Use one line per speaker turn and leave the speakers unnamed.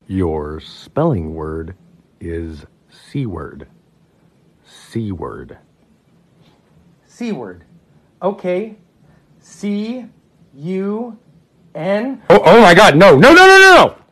Your spelling word is C-word. C-word.
C-word. Okay. C-U-N.
Oh my God, no.